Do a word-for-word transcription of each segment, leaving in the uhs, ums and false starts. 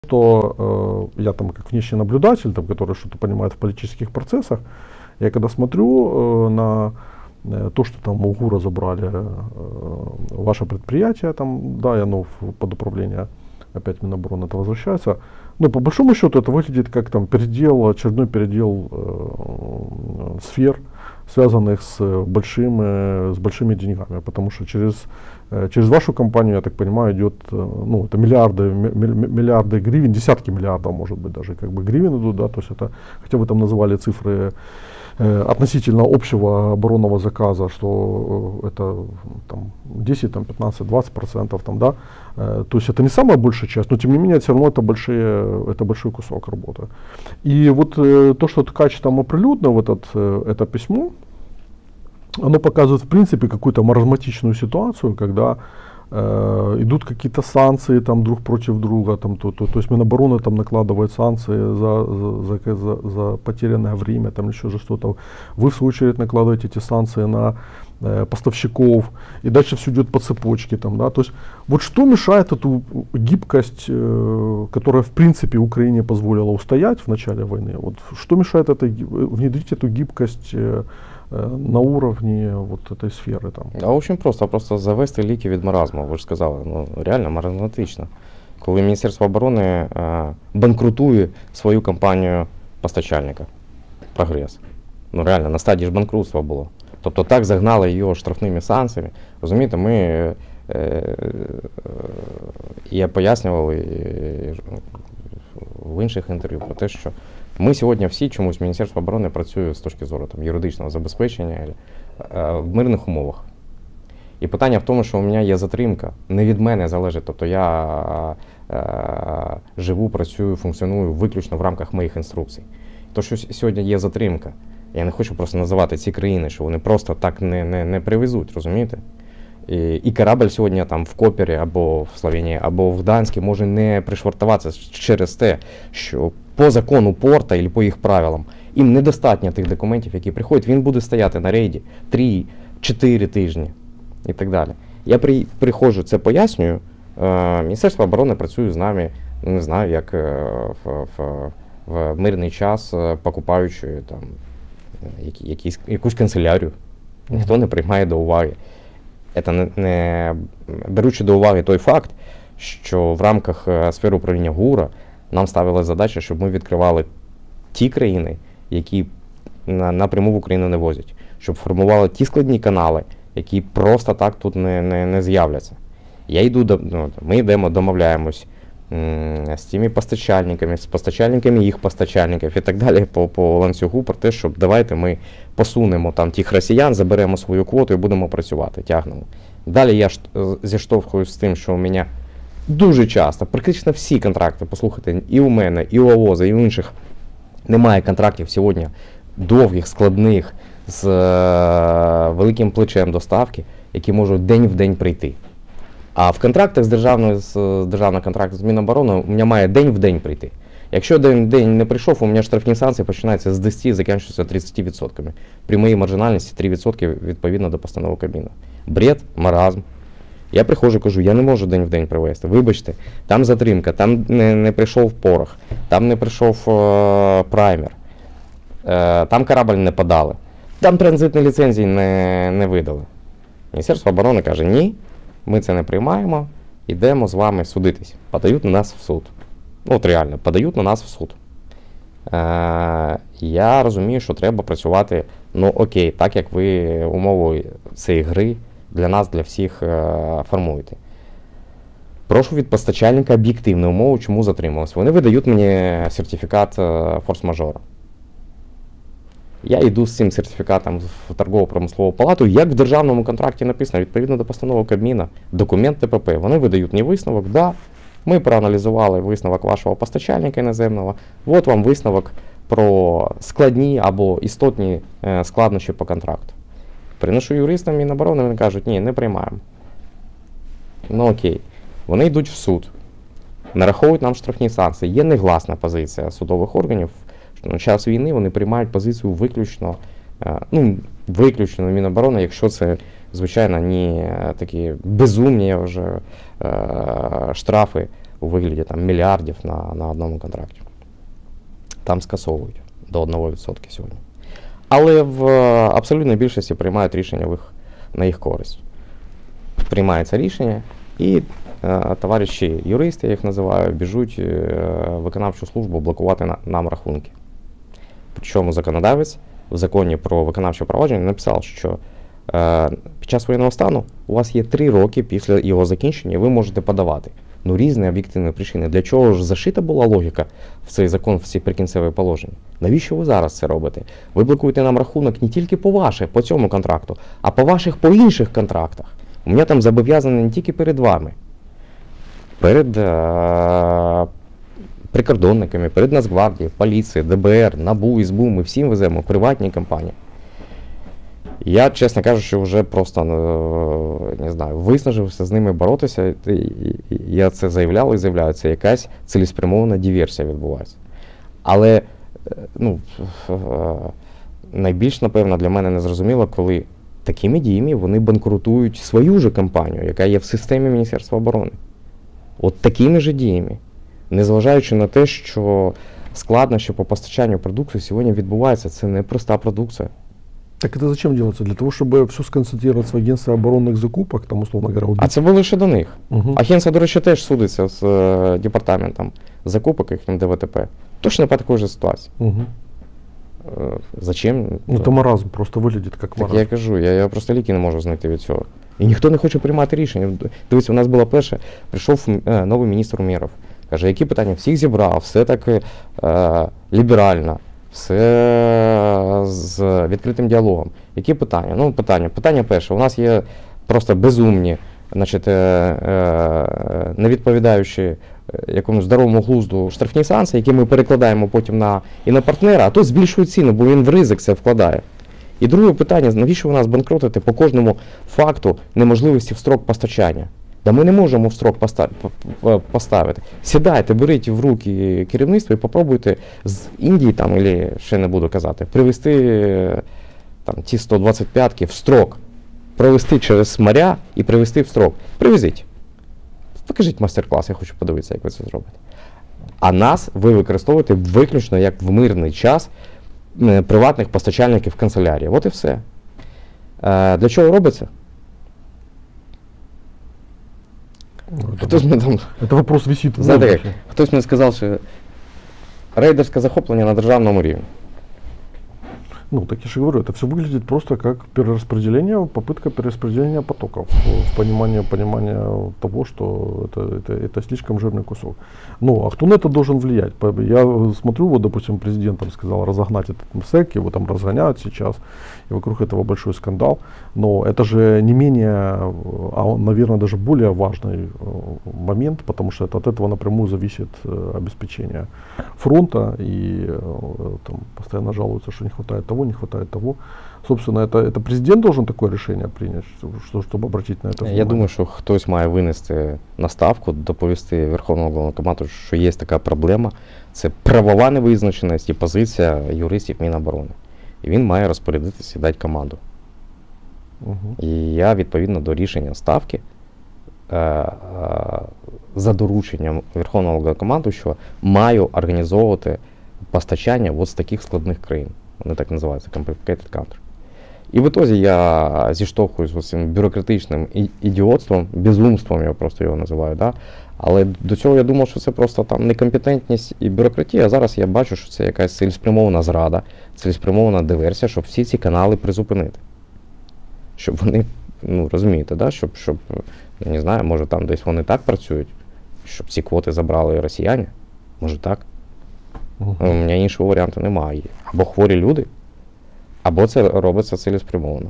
Что э, я там как внешний наблюдатель, там, который что-то понимает в политических процессах, я когда смотрю э, на э, то, что там у ГУРа забрали э, ваше предприятие, там, да, и оно в, под управление опять Минобороны это возвращается, но по большому счету это выглядит как там передел, очередной передел э, сфер, связанных с большими, с большими деньгами, потому что через Через вашу компанию, я так понимаю, идет, ну, это миллиарды, миллиарды гривен, десятки миллиардов, может быть, даже как бы гривен идут, да, то есть это, хотя вы там называли цифры э, относительно общего оборонного заказа, что это там, десять, там, пятнадцать, двадцать процентов, там, да, э, то есть это не самая большая часть, но тем не менее все равно это, большие, это большой кусок работы. И вот э, то, что Ткач там оприлюднил, этот, э, это письмо, оно показывает в принципе какую-то маразматичную ситуацию, когда э, идут какие-то санкции там друг против друга, там, то, то, то есть Минобороны там накладывает санкции за, за, за, за потерянное время, там еще же что-то. Вы в свою очередь накладываете эти санкции на э, поставщиков, и дальше все идет по цепочке. Там, да? То есть вот что мешает эту гибкость, э, которая в принципе Украине позволила устоять в начале войны, вот что мешает этой, внедрить эту гибкость э, на уровні вот этой сфери там? А очень просто, просто завести ліки від маразму, ви ж сказали, ну реально маразматично. Коли Міністерство оборони е, банкрутує свою компанію постачальника, прогрес. Ну реально, на стадії ж банкрутства було. Тобто так загнали його штрафними санкціями. Розумієте, ми, е, е, я пояснював е, в інших інтерв'ю про те, що ми сьогодні всі чомусь Міністерство оборони працює з точки зору там, юридичного забезпечення е, в мирних умовах. І питання в тому, що у мене є затримка, не від мене залежить, тобто я е, живу, працюю, функціоную виключно в рамках моїх інструкцій. То, що сьогодні є затримка, я не хочу просто називати ці країни, що вони просто так не, не, не привезуть, розумієте? І, і корабль сьогодні там в Копері або в Словенії, або в Гданську може не пришвартуватися через те, що по закону порта або по їх правилам їм недостатньо тих документів, які приходять, він буде стояти на рейді три-чотири тижні і так далі. Я при, приходжу, це пояснюю, е, Міністерство оборони працює з нами, ну не знаю, як е, в, в, в мирний час, е, покупаючи там які, якісь, якусь канцелярію, ніхто не приймає до уваги. Це не, не беручи до уваги той факт, що в рамках сфери управління ГУРа нам ставила задача, щоб ми відкривали ті країни, які на, напряму в Україну не возять, щоб формували ті складні канали, які просто так тут не, не, не з'являться. Я йду, ну, ми йдемо, домовляємось м, з тими постачальниками, з постачальниками їх постачальників і так далі по, по ланцюгу про те, щоб давайте ми посунемо там тих росіян, заберемо свою квоту і будемо працювати, тягнемо. Далі я зіштовхуюсь з тим, що у мене дуже часто, практично всі контракти, послухайте, і у мене, і у АОЗа, і у інших, немає контрактів сьогодні довгих, складних, з е, великим плечем доставки, які можуть день в день прийти. А в контрактах з державною, з державного контракту з Міноборони у мене має день в день прийти. Якщо день в день не прийшов, у мене штрафні санкції починаються з десяти і закінчуються тридцятью відсотками. При моїй маржинальності три відсотки відповідно до постанови Кабміну. Бред, маразм. Я приходжу і кажу, я не можу день в день привезти. Вибачте, там затримка, там не, не прийшов порох, там не прийшов е, праймер, е, там корабль не подали, там транзитні ліцензії не, не видали. Міністерство оборони каже, ні, ми це не приймаємо, йдемо з вами судитись. Подають на нас в суд. Ну от реально, подають на нас в суд. Е, я розумію, що треба працювати, ну окей, так як ви умовою цієї гри для нас, для всіх е, формуєте. Прошу від постачальника об'єктивну умову, чому затрималось. Вони видають мені сертифікат е, форс-мажора. Я йду з цим сертифікатом в торгово-промислову палату, як в державному контракті написано, відповідно до постанови Кабміна, документ ТПП. Вони видають мені висновок, да, ми проаналізували висновок вашого постачальника іноземного, от вам висновок про складні або істотні е, складнощі по контракту. Приношу юристам Міноборони, вони кажуть, ні, не приймаємо. Ну окей. Вони йдуть в суд, нараховують нам штрафні санкції. Є негласна позиція судових органів, що на час війни вони приймають позицію виключно, ну, виключно Міноборони, якщо це, звичайно, не такі безумні вже штрафи у вигляді там, мільярдів на, на одному контракті. Там скасовують до одного відсотка сьогодні. Але в абсолютній більшості приймають рішення в їх, на їх користь. Приймається рішення, і е, товариші юристи, я їх називаю, біжуть е, виконавчу службу блокувати на, нам рахунки. Причому законодавець в законі про виконавче провадження написав, що е, під час воєнного стану у вас є три роки після його закінчення, і ви можете подавати. Ну, різні об'єктивні причини. Для чого ж зашита була логіка в цей закон, в ці прикінцеві положення? Навіщо ви зараз це робите? Ви блокуєте нам рахунок не тільки по ваших, по цьому контракту, а по ваших, по інших контрактах. У мене там зобов'язані не тільки перед вами, перед е- прикордонниками, перед Нацгвардією, поліцією, Д Б Р, НАБУ, СБУ, ми всім веземо, приватні компанії. Я, чесно кажучи, вже просто, не знаю, виснажився з ними боротися. Я це заявляв і заявляю, це якась цілеспрямована диверсія відбувається. Але ну, найбільш, напевно, для мене незрозуміло, коли такими діями вони банкрутують свою ж компанію, яка є в системі Міністерства оборони. От такими ж діями. Незважаючи на те, що складнощі по постачанню продукції сьогодні відбуваються, це не проста продукція. Так это зачем делается? Для того, чтобы все сконцентрировать в агентстве оборонных закупок, там, условно говоря, убить. А це було лише до них. Угу. Агенція, до речі, теж судиться з е, департаментом закупок, яким Д В Т П. Точно по такій же ситуації. Угу. Е, зачем? Ну, это маразм, просто выглядит как Так маразм. я кажу, я, я просто ліки не можу знайти від цього. І ніхто не хоче приймати рішення. Дивіться, у нас було перше, прийшов е, новий міністр Умєров. Каже, які питання? Всіх зібрав, все так е, ліберально. Все з відкритим діалогом. Які питання? Ну, питання. Питання перше. У нас є просто безумні, значить, е, е, не відповідаючи якомусь здоровому глузду штрафні санкції, які ми перекладаємо потім на, і на партнера, а то збільшують ціну, бо він в ризик це вкладає. І друге питання, навіщо ви нас банкротите по кожному факту неможливості в строк постачання? Да ми не можемо в строк поставити. Сідайте, беріть в руки керівництво і попробуйте з Індії, там, або ще не буду казати, привезти там, ті сто двадцять п'ятки в строк. Провести через моря і привезти в строк. Привезіть. Покажіть мастер-клас, я хочу подивитися, як ви це зробите. А нас ви використовуєте виключно як в мирний час приватних постачальників канцелярії. От і все. Для чого робиться? Хтось мені там, это вопрос висит в знаєте, воздухе. як, хтось мені сказав, що рейдерське захоплення на державному рівні. Ну, так я же говорю, это все выглядит просто как перераспределение, попытка перераспределения потоков, в понимании, понимание того, что это, это, это слишком жирный кусок. Ну, а кто на это должен влиять? Я смотрю, вот, допустим, президент там сказал разогнать этот МСЭК, его там разгоняют сейчас, и вокруг этого большой скандал. Но это же не менее, а наверное, даже более важный момент, потому что это, от этого напрямую зависит обеспечение фронта, и там постоянно жалуются, что не хватает того, не хватает того. Собственно, это, это президент должен такое решение принять, что, чтобы обратить на это внимание. Я думаю, що хтось має винести на ставку, доповісти Верховному Головнокомандувачу, що є така проблема. Це правова невизначеність і позиція юристів Міноборони. І він має розпорядитися і дати команду. Угу. І я, відповідно до рішення ставки, е, е, за дорученням Верховного Головнокомандувача, маю організовувати постачання от з таких складних країн. Вони так називаються, complicated country. І в ітозі я зіштовхуюсь з цим бюрократичним ідіотством, безумством, я просто його називаю, да? Але до цього я думав, що це просто там некомпетентність і бюрократія, а зараз я бачу, що це якась цілеспрямована зрада, цілеспрямована диверсія, щоб всі ці канали призупинити. Щоб вони, ну розумієте, да? щоб, щоб, я не знаю, може там десь вони так працюють, щоб ці квоти забрали росіяни, може так. Угу. У мене іншого варіанту немає. Або хворі люди, або це робиться цілеспрямовано.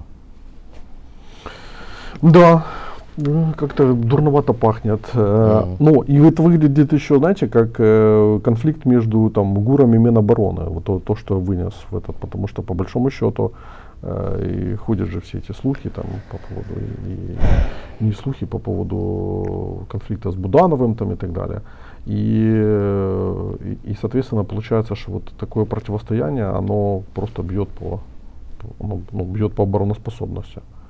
Да, как-то дурновато пахнет. Mm. Ну, и это выглядит еще, знаете, как конфликт между там ГУРом и Минобороны. Вот то, то, что вынес в этот, потому что по большому счету и ходят же все эти слухи там по поводу, и, и не слухи по поводу конфликта с Будановым там и так далее. И, и, соответственно, получается, что вот такое противостояние, оно просто бьет по, оно, ну, бьет по обороноспособности.